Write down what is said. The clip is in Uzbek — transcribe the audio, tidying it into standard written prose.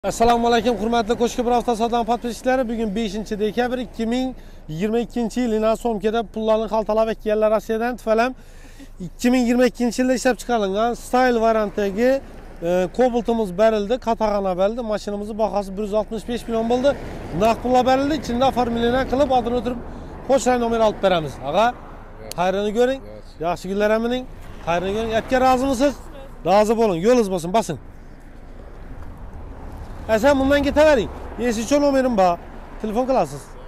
Assalomu alaykum hurmatli Qo'shki bir hafta savdo podpischilari. Bugun 5-dekabr 2022-yil Inasomkada pullarni xaltalab ekkanlar Rossiyadan tufayli 2022-yilda ishlab chiqarilgan Style variantidagi Cobalt'imiz berildi, qatag'ana berildi. Mashinamizning bahosi 165 million bo'ldi. Naqd pullar berildi. Ichida oformilini qilib, adini o'tirib qo'shray nomer olib beramiz. Ag'a, xayrini ko'ring. Yaxshi kunlar amining. Xayrini ko'ring. Yapga rozimisiz? Rozi bo'ling. Yo'lingiz bo'lsin, basing. Sen bundan gitavering. Yesicho nomerim bor. Telefon qilasiz.